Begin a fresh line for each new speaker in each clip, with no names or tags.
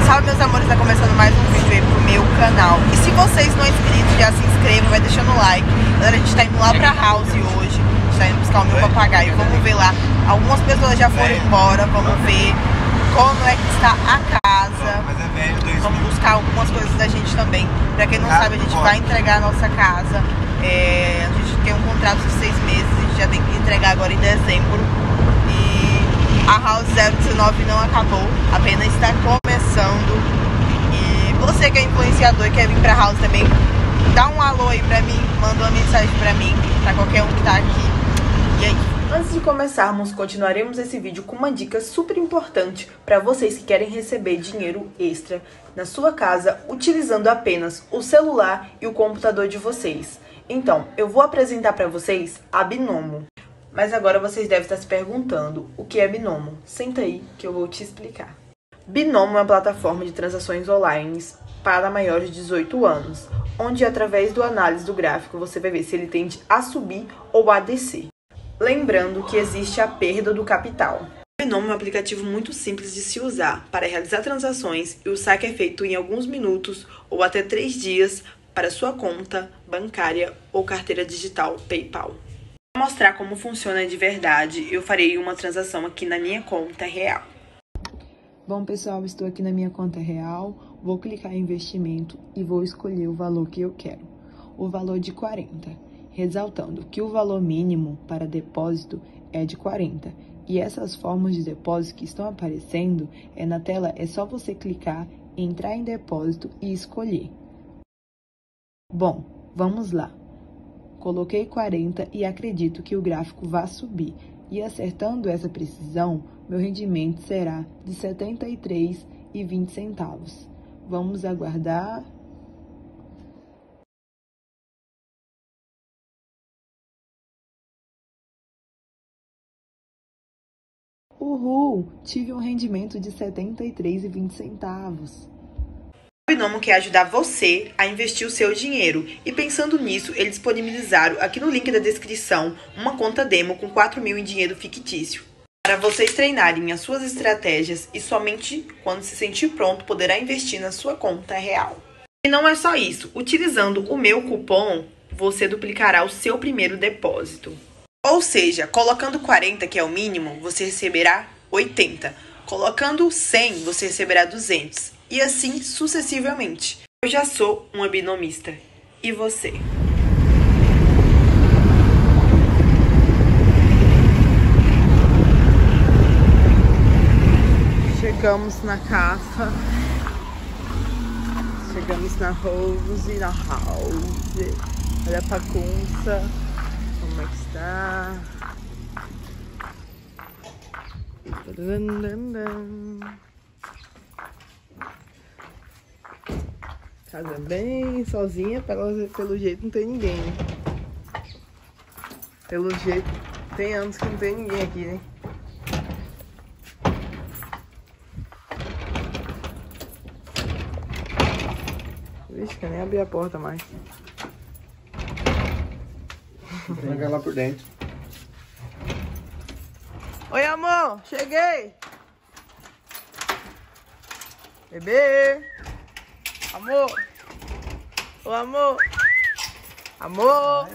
Salve, meus amores, tá começando mais um vídeo aí pro meu canal. E se vocês não são inscritos, já se inscrevam, vai deixando o like. Galera, a gente tá indo lá pra House hoje. A gente tá indo buscar o meu papagaio. Vamos ver lá. Algumas pessoas já foram embora. Vamos ver como é que está a casa. Vamos buscar algumas coisas da gente também. Pra quem não sabe, a gente vai entregar a nossa casa. A gente tem um contrato de 6 meses. A gente já tem que entregar agora em dezembro. E a House 019 não acabou, apenas está começando. E você que é influenciador e quer vir pra House também, dá um alô aí pra mim, manda uma mensagem pra mim, pra qualquer um que tá aqui. E aí? Antes de começarmos, continuaremos esse vídeo com uma dica super importante para vocês que querem receber dinheiro extra na sua casa utilizando apenas o celular e o computador de vocês. Então, eu vou apresentar para vocês a Binomo. Mas agora vocês devem estar se perguntando o que é Binomo. Senta aí que eu vou te explicar. Binomo é uma plataforma de transações online para maiores de 18 anos, onde através do análise do gráfico você vai ver se ele tende a subir ou a descer. Lembrando que existe a perda do capital. O Binomo é um aplicativo muito simples de se usar para realizar transações e o saque é feito em alguns minutos ou até 3 dias para sua conta bancária ou carteira digital PayPal. Para mostrar como funciona de verdade, eu farei uma transação aqui na minha conta real. Bom, pessoal, estou aqui na minha conta real, vou clicar em investimento e vou escolher o valor que eu quero, o valor de 40, ressaltando que o valor mínimo para depósito é de 40, e essas formas de depósito que estão aparecendo na tela, é só você clicar, entrar em depósito e escolher. Bom, vamos lá. Coloquei 40 e acredito que o gráfico vai subir. E acertando essa precisão, meu rendimento será de R$ 73,20. Vamos aguardar. Uhul! Tive um rendimento de R$ 73,20. O Binomo quer ajudar você a investir o seu dinheiro e pensando nisso, eles disponibilizaram aqui no link da descrição uma conta demo com 4.000 em dinheiro fictício para vocês treinarem as suas estratégias e somente quando se sentir pronto poderá investir na sua conta real. E não é só isso, utilizando o meu cupom você duplicará o seu primeiro depósito. Ou seja, colocando 40, que é o mínimo, você receberá 80. Colocando 100, você receberá 200. E assim sucessivamente. Eu já sou uma binomista. E você? Chegamos na casa. Chegamos na Rose, na House. Olha a bagunça. Como é que está? Casa bem sozinha, pelo jeito não tem ninguém, né? Pelo jeito, tem anos que não tem ninguém aqui, né? Vixe, quer nem abrir a porta mais.
Vou pegar lá por dentro.
Oi, amor, cheguei! Bebê! Amor! Ô, amor! Amor!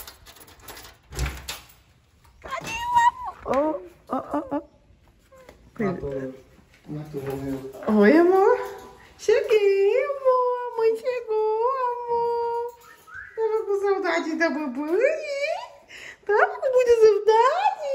Cadê o amor? Oi, amor! Cheguei, amor! A mãe chegou, amor! Tava com saudade da mamãe? Tava com muita saudade,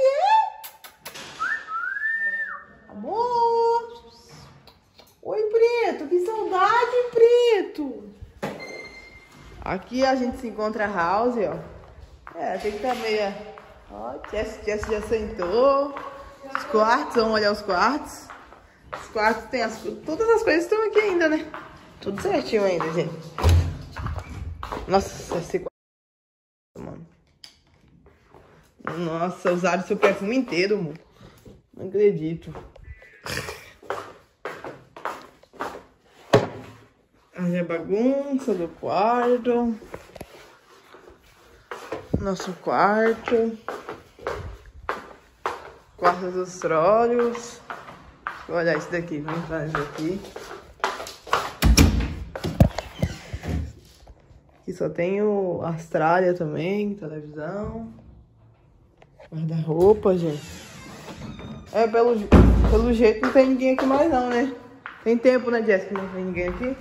Amor! Oi, Preto, que saudade, Preto! Aqui a gente se encontra a House, ó. Tem que estar meia... Ó, Jess já sentou. Os quartos, vamos olhar os quartos. Os quartos tem todas as coisas estão aqui ainda, né? Tudo certinho ainda, gente. Nossa, esse quarto, mano. Nossa, usaram seu perfume inteiro, amor. Não acredito. Aí a bagunça do quarto. Nosso quarto. Quarto dos trolls. Vou olhar isso daqui. Vamos entrar isso aqui. Aqui só tem o Austrália também, televisão. Guarda-roupa, gente. É, pelo jeito não tem ninguém aqui mais não, né? Tem tempo, né, Jéssica? Não tem ninguém aqui?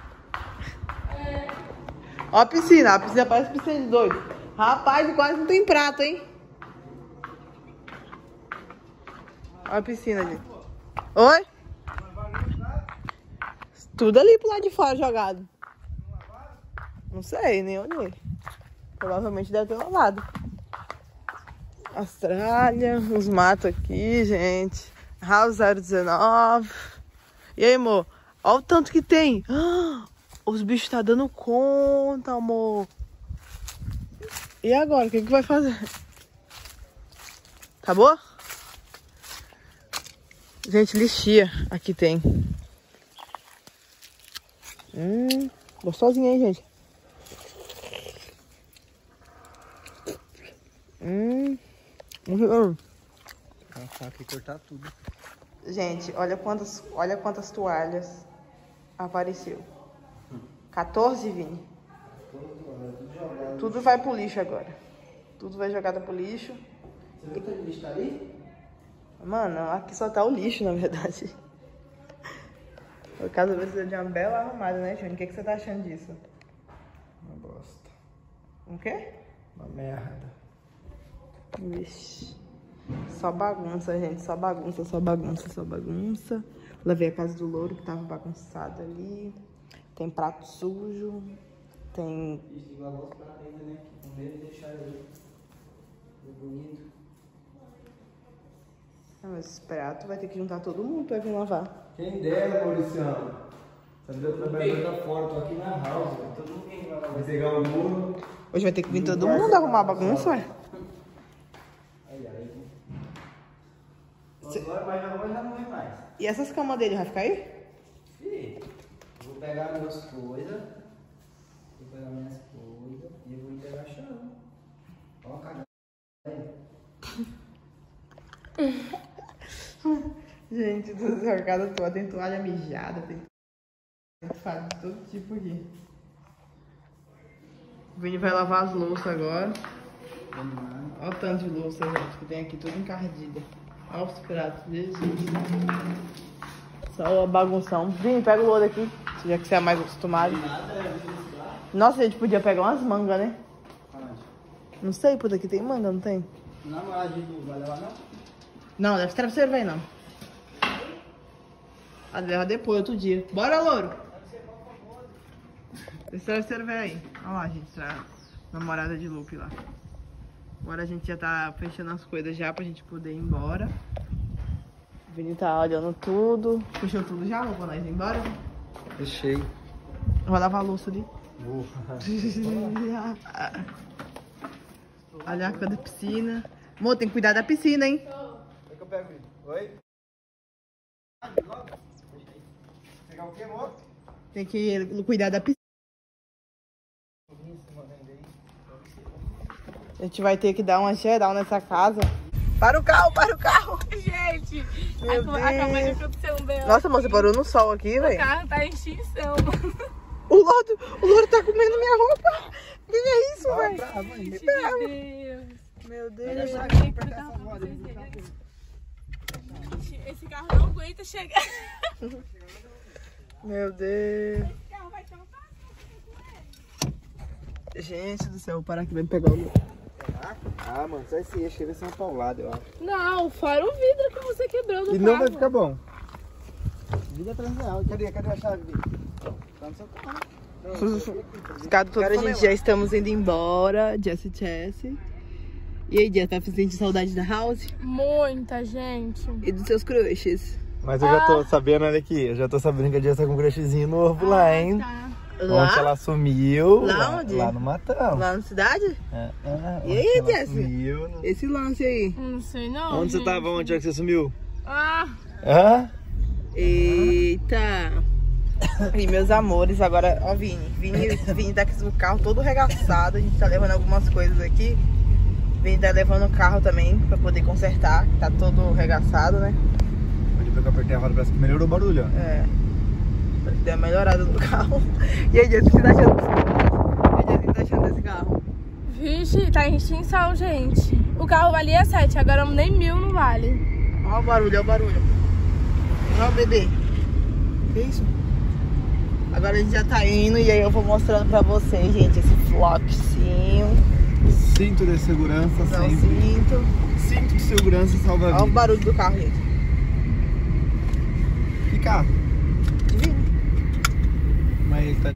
Ó a piscina parece piscina de doido. Rapaz, quase não tem prato, hein? Ó a piscina, gente. Oi? Tudo ali pro lado de fora jogado. Não sei, nem olhei. Provavelmente deve ter lavado. Austrália, os matos aqui, gente. House 019. E aí, amor? Olha o tanto que tem. Os bichos tá dando conta, amor. E agora? O que vai fazer? Acabou? Gente, lixia aqui tem. Gostosinha, hein, gente?
Vou aqui cortar tudo.
Gente, olha quantas toalhas apareceu. 14, Vini. Tudo vai pro lixo agora. Tudo vai jogado pro lixo.
Você viu que o lixo tá ali?
Mano, aqui só tá o lixo, na verdade. O caso precisa de uma bela arrumada, né, Júnior? O que você tá achando disso?
Uma bosta.
Um quê?
Uma merda.
Vixe. Só bagunça, gente. Só bagunça, só bagunça, só bagunça. Lavei a casa do louro que tava bagunçada ali. Tem prato sujo. Tem...
Isso, lavou os pratos ainda, né? Com medo de deixar ele bonito.
Mas esse prato vai ter que juntar todo mundo pra vir lavar.
Quem dera, Mauriciano. Você me deu trabalhador da fora, tô aqui na house. Todo mundo vem lá. Vai pegar o muro.
Hoje vai ter que vir todo mundo arrumar a bagunça, ué.
Agora, mas agora já não vem mais.
E essas camas dele vai ficar aí?
Sim. Vou pegar minhas coisas. Vou pegar minhas coisas e eu vou entregar chão. Ó, cara.
Gente, do céu, a casa toda tem toalha mijada, tem faz de todo tipo aqui. O Vini vai lavar as louças agora. Olha o tanto de louça, gente, que tem aqui tudo encardida. Olha os pratos, Jesus. Só a bagunção. Vini, pega o louro aqui, já que você é mais acostumado. Nossa, a gente podia pegar umas mangas, né? Não sei, por aqui tem manga, não tem?
Não, mas a gente não vai levar, não?
Não, deve ter travesseiro, velho, não. Ah, leva depois, outro dia. Bora, louro! Esse travesseiro velho aí. Olha lá, gente, a namorada de Lupe lá. Agora a gente já tá fechando as coisas já pra gente poder ir embora. O Vini tá olhando tudo. Fechou tudo já, amor, pra nós ir embora?
Fechei.
Vai lavar a louça ali.
Vou.
Olha a cor da piscina. Amor, tem que cuidar da piscina, hein?
Onde que eu pego ele? Oi? Pegar o que, amor?
Tem que cuidar da piscina. A gente vai ter que dar uma geral nessa casa. Para o carro, para o carro!
Gente,
Meu Deus.
acabou de acontecer um B.O.
Nossa, moça, parou no sol aqui,
O
velho.
carro tá em extinção.
O louro tá comendo minha roupa. Que é isso, velho?
Gente, meu Deus.
Meu Deus.
Eu já tinha que explicar pra vocês verem. Gente, esse carro não aguenta chegar.
Meu Deus.
Esse carro vai ter um passo.
Gente do céu, vou parar aqui, vai me pegar o louro.
Ah, mano, só esse eixo aí vai ser uma paulada, eu acho.
Não, fora o vidro que você quebrou do
E
carro.
não vai ficar bom. Vida transreal. Cadê a chave? Tá no seu carro.
Cara, a gente já estamos indo embora, Jessie. E aí, Jess, tá sentindo saudade da house?
Muita gente.
E dos seus crushes?
Mas eu já tô sabendo, olha aqui, eu já tô sabendo que a Jess tá com um crushzinho novo lá, hein?
Tá.
Onde ela sumiu.
Lá onde?
Lá no Matão.
Lá na cidade? E aí,
ela
Jess?
sumiu no-
Esse lance aí.
Não sei não.
Onde você
gente.
tava? Onde é que você sumiu?
Ah,
Hã?
Eita! E meus amores, agora, ó, Vini tá com o carro todo regaçado. A gente tá levando algumas coisas aqui. Vini tá levando o carro também pra poder consertar, que tá todo regaçado, né?
Depois que eu apertei a roda, parece que melhorou o barulho, ó.
É. Deu uma melhorada no carro. E aí, Jess, o que você tá achando? E aí, Jess, o que
Vixe, tá em extinção, gente. O carro valia 7, agora nem 1000 não vale.
Olha o barulho, olha o barulho. Olha o bebê. Que isso? Agora a gente já tá indo e aí eu vou mostrando pra vocês, gente, esse flockzinho.
Cinto de segurança
Não,
sempre.
cinto.
Cinto de segurança salva a
Olha o
vida.
barulho do carro, gente.
Que carro?
Divino.
Mas ele tá